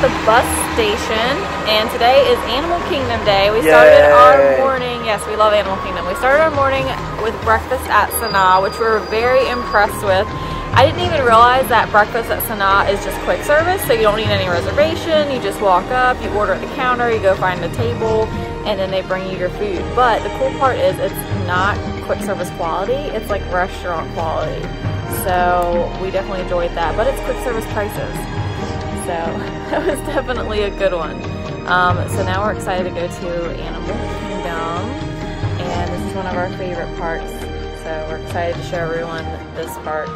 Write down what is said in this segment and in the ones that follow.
the bus station, and today is Animal Kingdom Day. We started our morning, yes, we love Animal Kingdom. We started our morning with breakfast at Sanaa, which we were very impressed with. I didn't even realize that breakfast at Sanaa is just quick service, so you don't need any reservation. You just walk up, you order at the counter, you go find a table, and then they bring you your food. But the cool part is it's not quick service quality, it's like restaurant quality. So we definitely enjoyed that, but it's quick service prices. So that was definitely a good one. So now we're excited to go to Animal Kingdom, and this is one of our favorite parks. So we're excited to show everyone this park.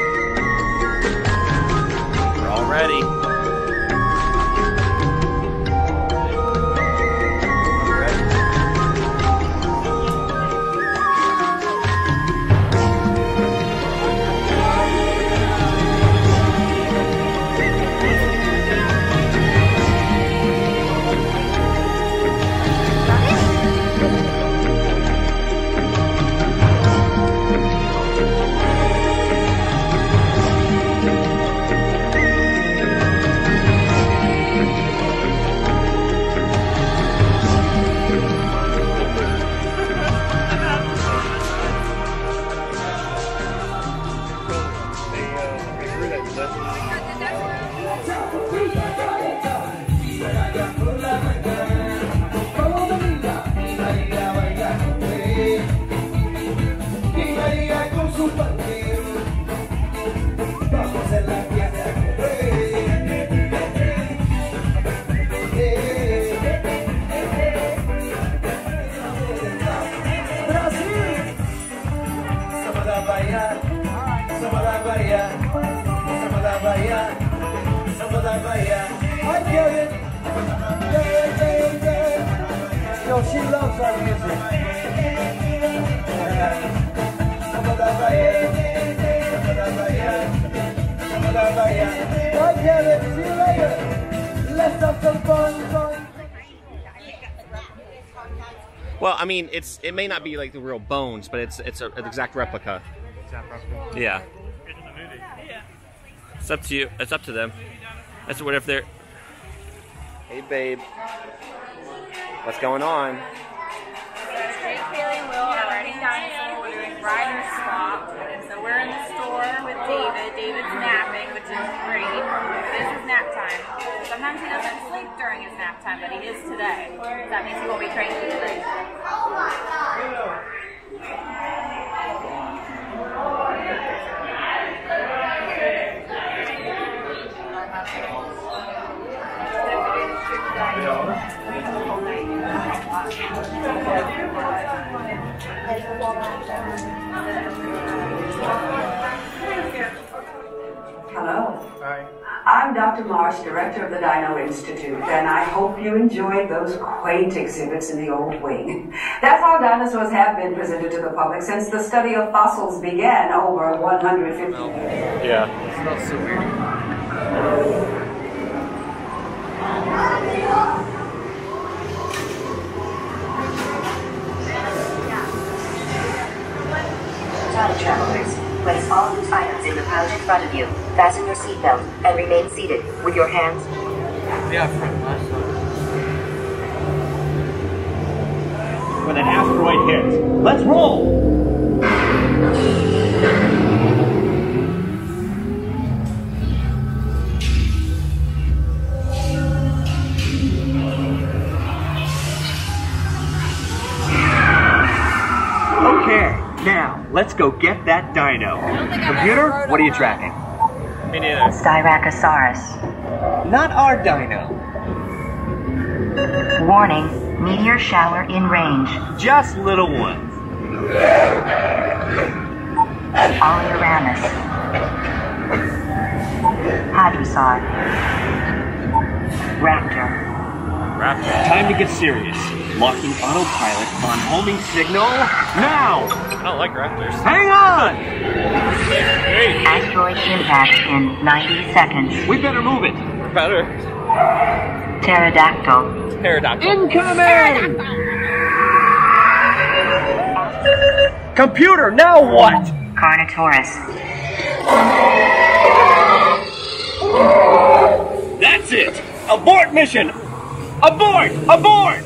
We're all ready. Yo, she loves our music. Bye, Kevin. See you later. Let's have some fun. Well, I mean, it may not be like the real bones, but it's an exact replica. Yeah. It's up to you. It's up to them. That's what if they're. Hey, babe. What's going on? So Jake, Kaylee, and Will are riding Dinosaur. We're doing rider swap. So we're in the store with David. David's napping, which is great. This is nap time. Sometimes he doesn't sleep during his nap time, but he is today. So that means he won't be trained today. Oh my God. Hello. Hi. I'm Dr. Marsh, director of the Dino Institute, and I hope you enjoyed those quaint exhibits in the old wing. That's how dinosaurs have been presented to the public since the study of fossils began over 150 years. Yeah. It smells so weird. Travelers, place all loose items in the pouch in front of you. Fasten your seatbelt and remain seated with your hands. Yeah, front last one. When an asteroid hits, let's roll! Okay, now let's go get that dino. Computer, what are you tracking? Me neither. Styracosaurus. Not our dino. Warning, meteor shower in range. Just little ones. Oleoramus. Hadrosaur. Raptor. Time to get serious. Locking autopilot on homing signal now! I don't like raptors. Hang on! Hey, Asteroid impact in 90 seconds. We better move it. we're better. Pterodactyl. Pterodactyl. Incoming! Computer, now what? Carnotaurus. That's it! Abort mission! Abort! Abort!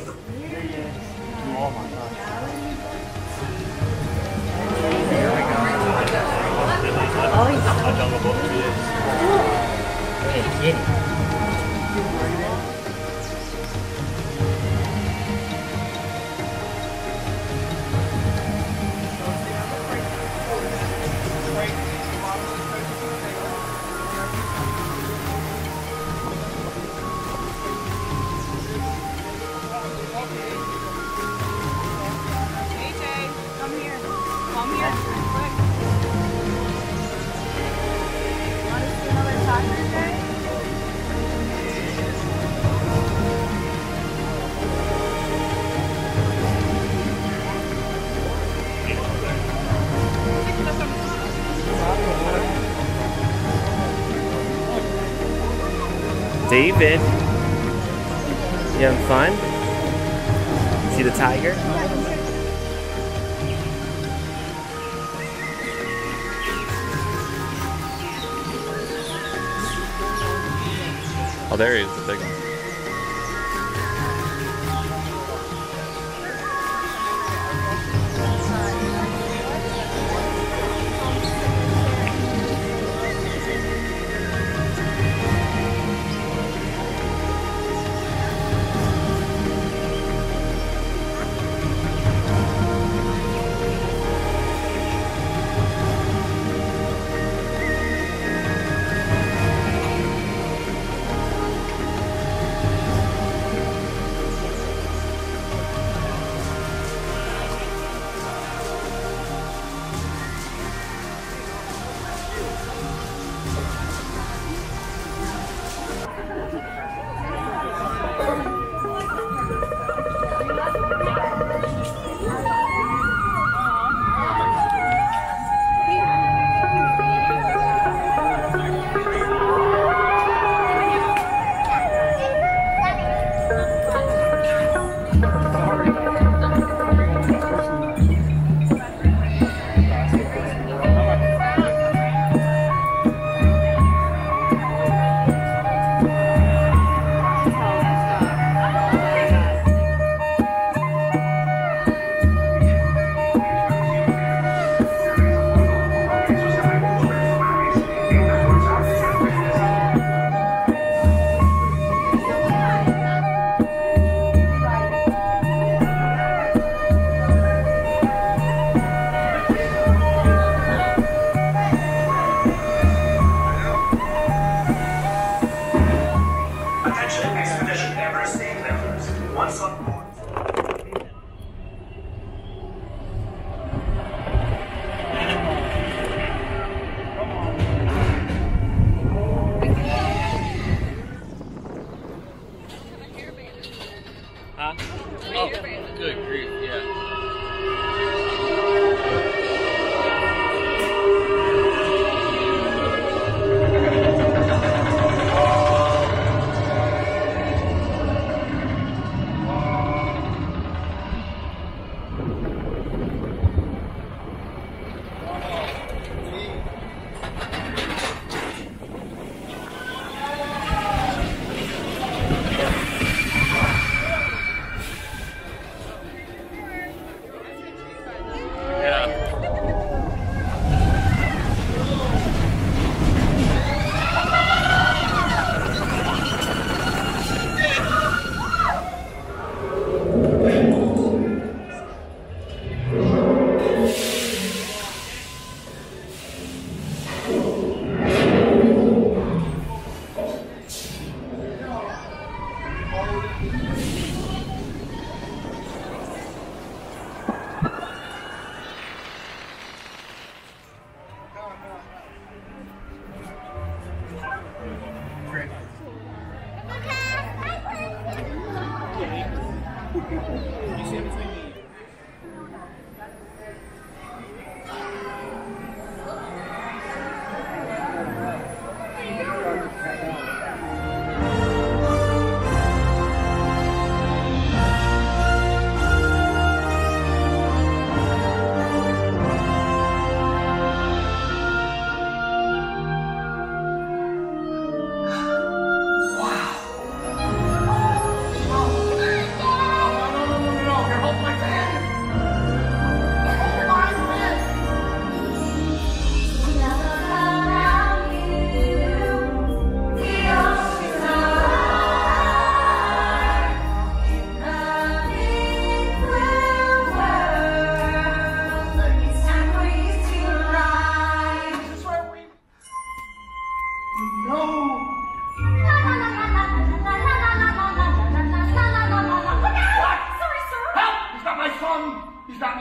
David, you having fun? See the tiger? Oh, there he is, the big one. Huh? Oh, good grief, yeah.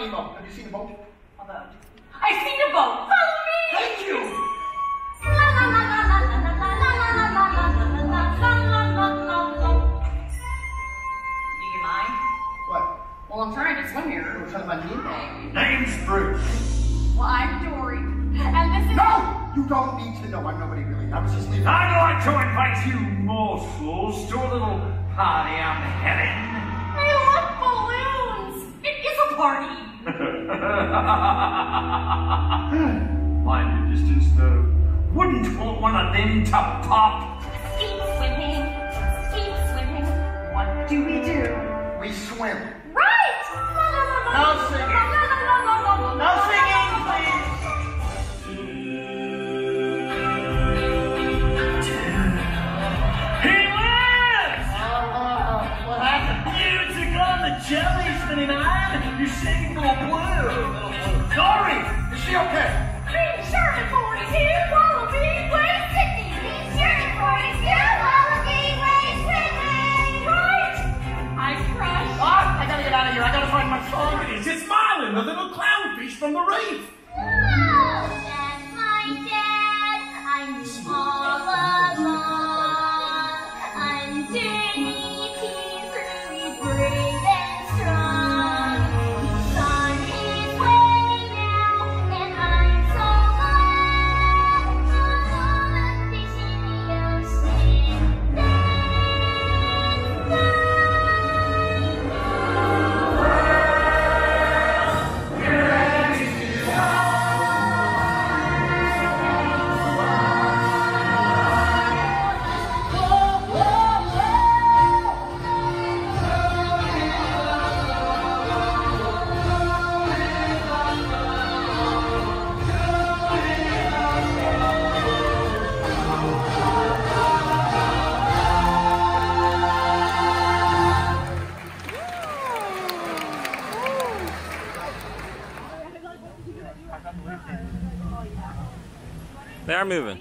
Nemo. Have you seen a boat? A boat. I see a boat. Follow me. Thank you. Do you mind? What? Well, I'm trying to swim here. You're talking about me? Name's Bruce. Well, I'm Dory. And this is... No! You don't need to know. I'm nobody really. I was just leaving. I'd like to invite you morsels to a little party I'm having. I love balloons. It is a party. Mind the distance, though. Wouldn't want one of them to pop. Keep swimming. Keep swimming. What do we do? We swim. Right! No singing. No singing, please. He lives! What happened? You took on the jellies, 29. You sing for blue. Dory! Is she okay? Green Sherman 42, Wallaby, Way Sydney. Green Sherman 42, Wallaby, Way Sydney. Right! I crushed. Ah, I gotta get out of here. I gotta find my phone. It's Marlin, the little clownfish from the reef. Oh, that's my dad. I'm all alone. I'm dirty, he's really brave and strong. He's on his way now, and I'm so glad. All the fish in the ocean, They are moving.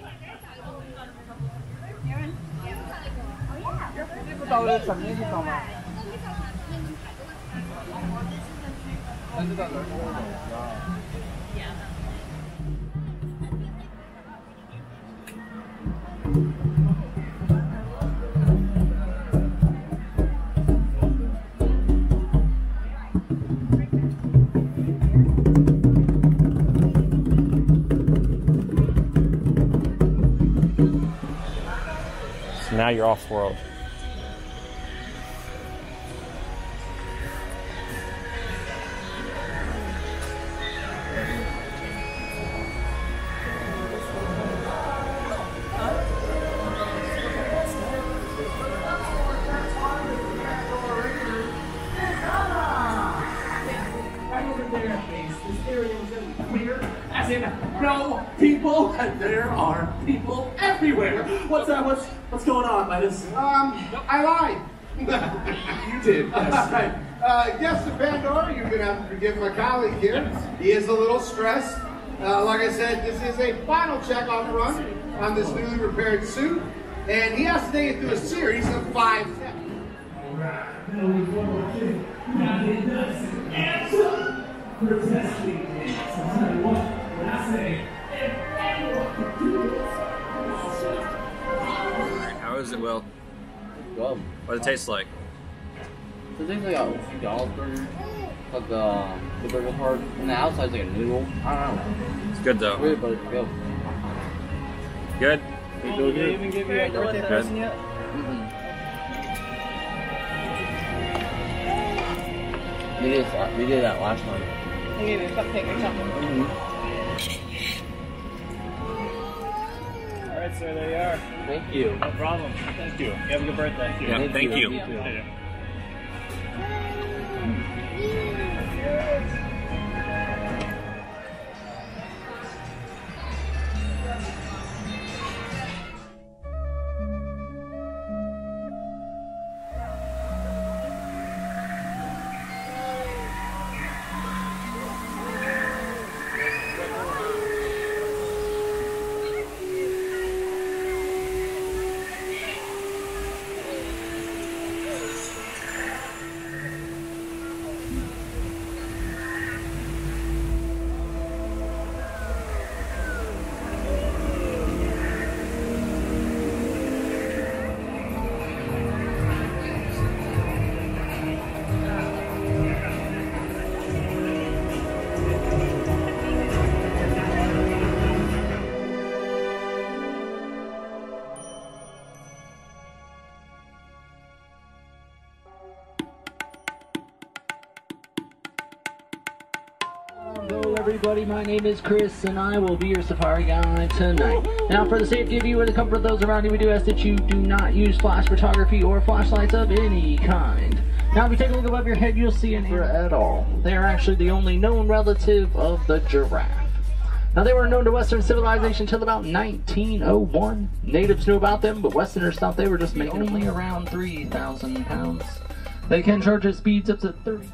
So now you're off world. No people, and there are people everywhere. What's going on, Midas? I lied. You did. Yes. Yes, to Pandora, you're gonna have to forgive my colleague here. He is a little stressed. Like I said, this is a final check-off run on this newly repaired suit, and he has to take it through a series of 5 steps. How is it, Will? Good. What does it taste like? So it tastes like a McDonald's burger, like the burger part, and the outside's like a noodle. I don't know. It's good though. Weird, but it's good. Good? Did they even give you a birthday present yet? We did that last time. They gave you a cupcake or something. Alright, sir, there you are. Thank you. No problem. Thank you. You have a good birthday. Yeah, thank you. everybody, my name is Chris and I will be your safari guide tonight. Now for the safety of you and the comfort of those around you, we do ask that you do not use flash photography or flashlights of any kind. Now if you take a look above your head, you'll see an ear at all. They are actually the only known relative of the giraffe. Now they were known to Western civilization until about 1901. Natives knew about them, but Westerners thought they were just making only around 3,000 pounds. They can charge at speeds up to 30.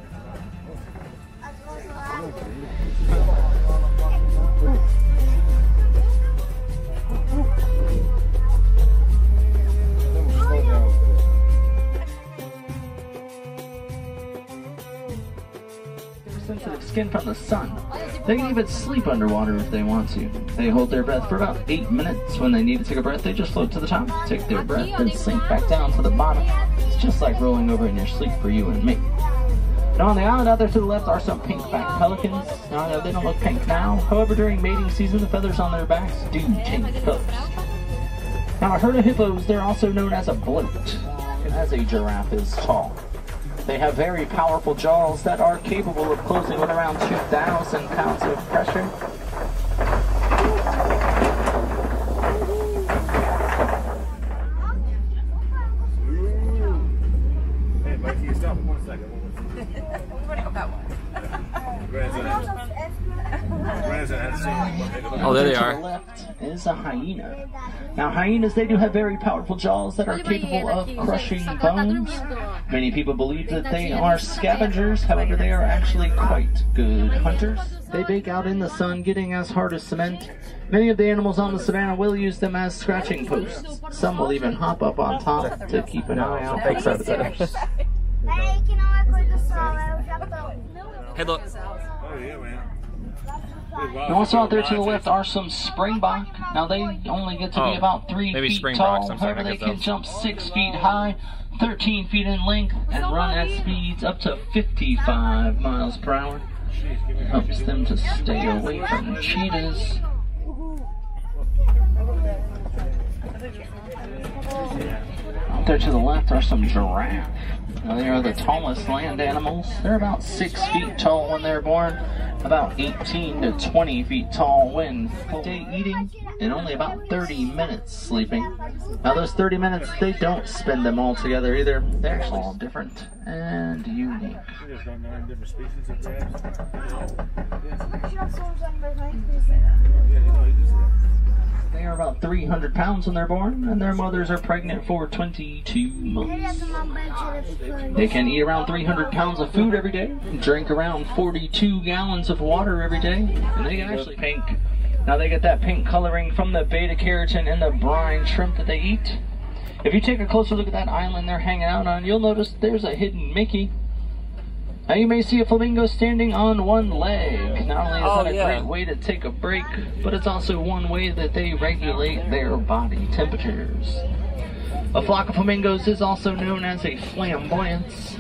Sensitive skin from the sun. They can even sleep underwater if they want to. They hold their breath for about 8 minutes. When they need to take a breath, they just float to the top, take their breath, then sink back down to the bottom. It's just like rolling over in your sleep for you and me. Now on the island out there to the left are some pink-backed pelicans. Now I know they don't look pink now. However, during mating season, the feathers on their backs do change colors. Now a herd of hippos, they're also known as a bloat, as a giraffe is tall. They have very powerful jaws that are capable of closing with around 2,000 pounds of pressure. Hey, Mike, can you stop for 1 second? Oh, there they To are. the left is a hyena. Now hyenas, they do have very powerful jaws that are capable of crushing bones. Many people believe that they are scavengers, however they are actually quite good hunters. They bake out in the sun, getting as hard as cement. Many of the animals on the savannah will use them as scratching posts. Some will even hop up on top to keep an eye out for predators. Hey, look. Oh, yeah, man. And also out there to the left are some springbok. Now they only get to be about 3 feet tall. However, they can jump 6 feet high, 13 feet in length, and run at speeds up to 55 miles per hour. Helps them to stay away from cheetahs. Out there to the left are some giraffe. Now they are the tallest land animals. They're about 6 feet tall when they're born, about 18 to 20 feet tall when full day eating, and only about 30 minutes sleeping. Now those 30 minutes, they don't spend them all together either. They're actually all different and unique. There's 9 different species of crabs. They are about 300 pounds when they're born, and their mothers are pregnant for 22 months. They can eat around 300 pounds of food every day, drink around 42 gallons of water every day, and they can actually pink. Now they get that pink coloring from the beta-carotene in the brine shrimp that they eat. If you take a closer look at that island they're hanging out on, you'll notice there's a hidden Mickey. Now you may see a flamingo standing on one leg. Not only is that a great way to take a break, but it's also one way that they regulate their body temperatures. A flock of flamingos is also known as a flamboyance.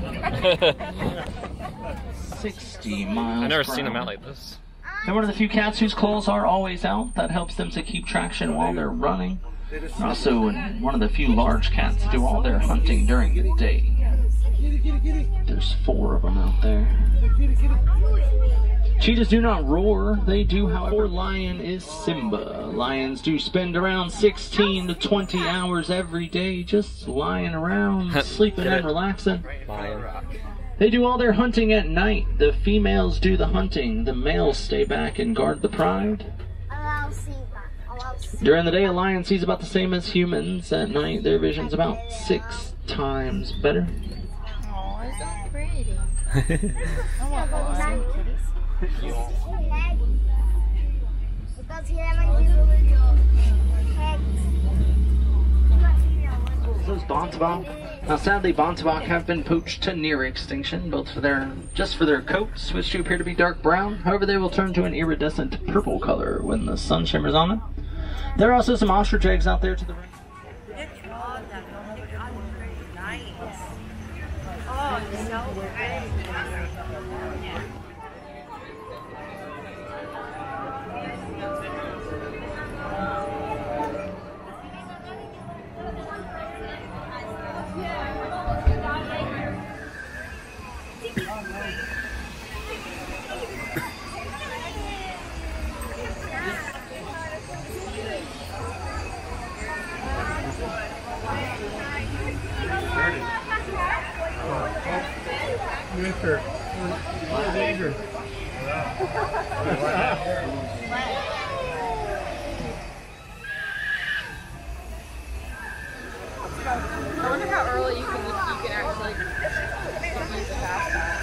60 miles I've never per seen them hour. out like this. They're one of the few cats whose claws are always out. That helps them to keep traction while they're running. They're also one of the few large cats to do all their hunting during the day. There's 4 of them out there. Cheetahs do not roar. They do, however. Lion is Simba. Lions do spend around 16 to 20 hours every day just lying around, sleeping and relaxing. They do all their hunting at night. The females do the hunting. The males stay back and guard the pride. During the day, a lion sees about the same as humans. At night, their vision's about 6 times better. Oh, it's so pretty. I want Those Bontebok. Now sadly, Bontebok have been poached to near extinction, both for their coats, which do appear to be dark brown. However, they will turn to an iridescent purple color when the sun shimmers on them. There are also some ostrich eggs out there to the right. Mister. Danger. I wonder how early you can actually use the fast.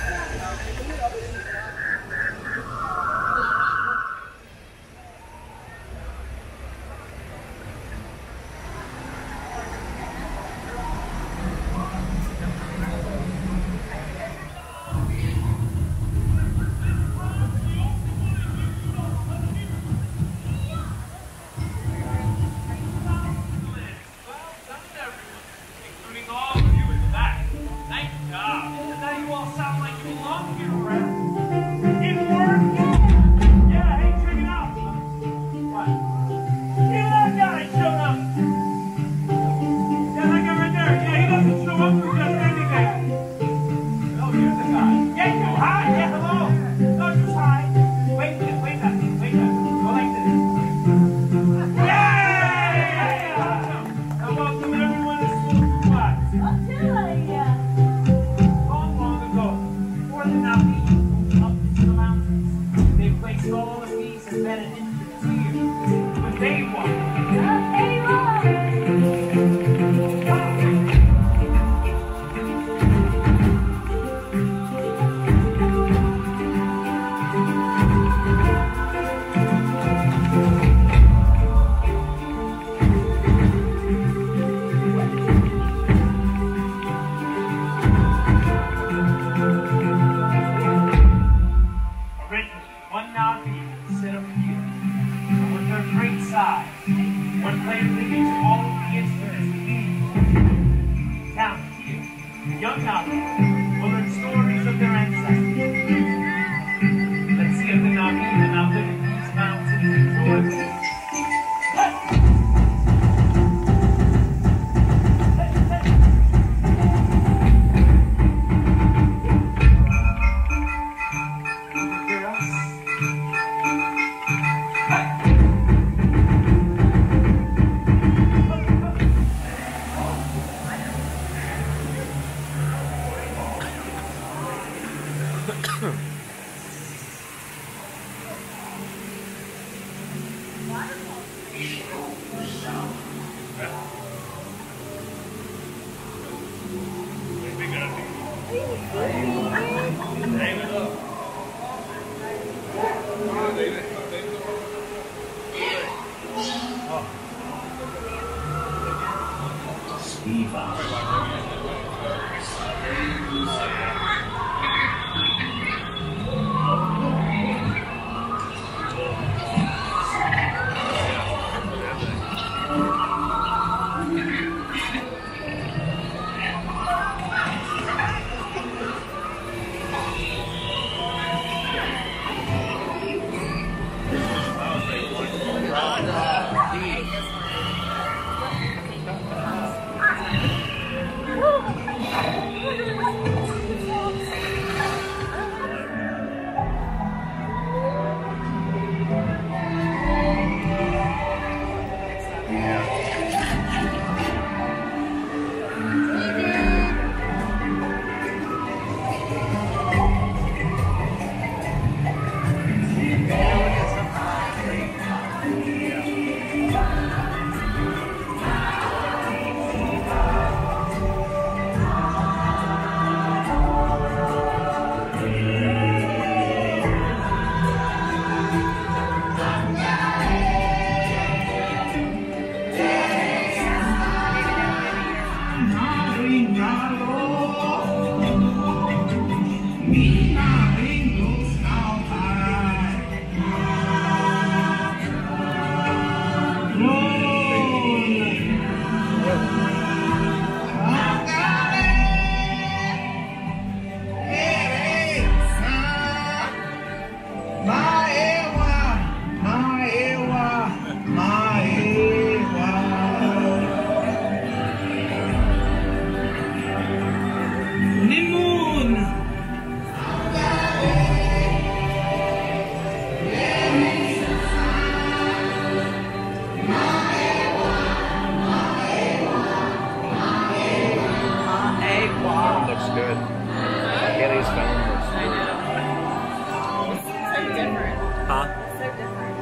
Jay's phone. I know. It's so different. Huh? It's so different.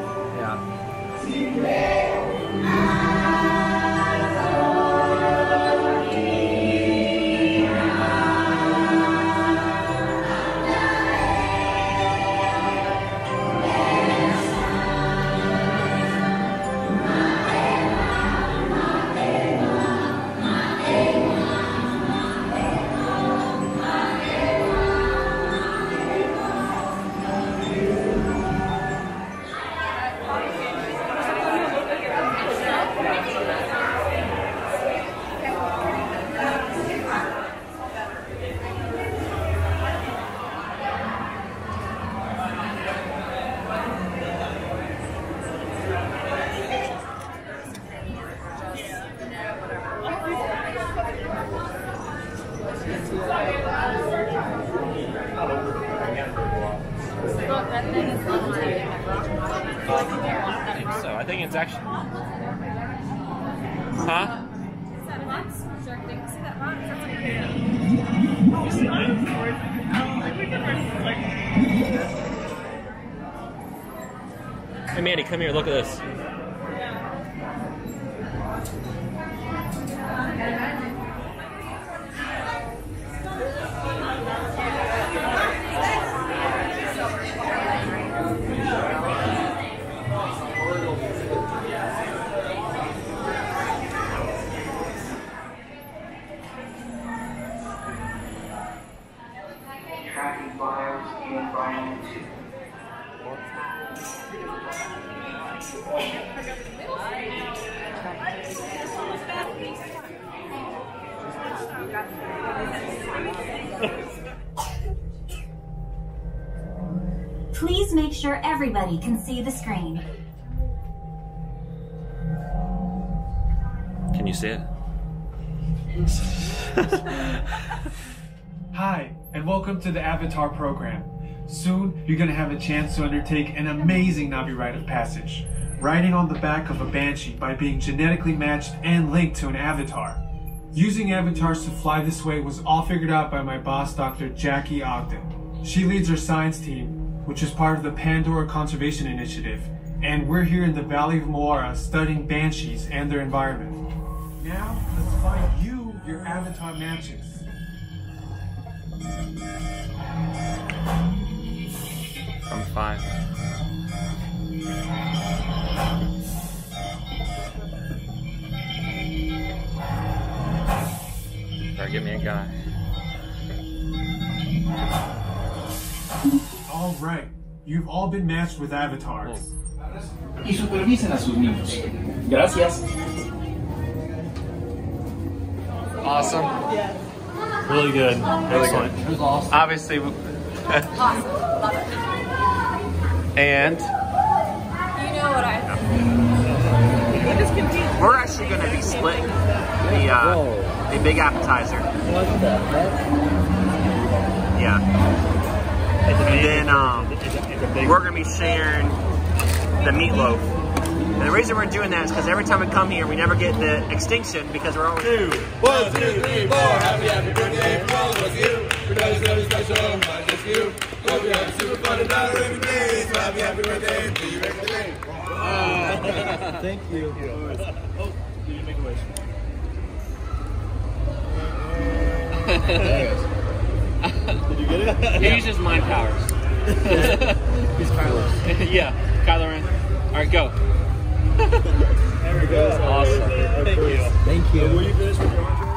Yeah. I think so. I think it's actually. Huh? Is that box? Shark Tank. See that box? Hey Mandy, come here. Look at this. Tracking fires in environment 2. Please make sure everybody can see the screen. Can you see it? Hi, and welcome to the Avatar program. Soon, you're going to have a chance to undertake an amazing Navi rite of passage, riding on the back of a Banshee by being genetically matched and linked to an Avatar. Using avatars to fly this way was all figured out by my boss, Dr. Jackie Ogden. She leads our science team, which is part of the Pandora Conservation Initiative, and we're here in the Valley of Moara studying Banshees and their environment. Now, let's find you your Avatar matches. I'm fine. Better get me a guy. All right, you've all been matched with avatars. Y supervisen a sus niños. Gracias. Awesome. Really good. Excellent. It was awesome. Obviously. Awesome. Love it. And You know what I think. We're actually going to be splitting the big appetizer. Yeah. And then we're going to be sharing the meatloaf. And the reason we're doing that is because every time we come here, we never get the extinction because we're always... 1, 2, 3, 4. Happy birthday for all of you. Because it's special, not just you. Hope you have super fun and not every day. So happy birthday to you every day. Thank you. Oh, did you make a wish? did you get it? He uses mind powers. He's Kylo. Yeah, Kylo Ren. All right, go. There we go. Awesome. Thank you. Thank you. Were you finished with your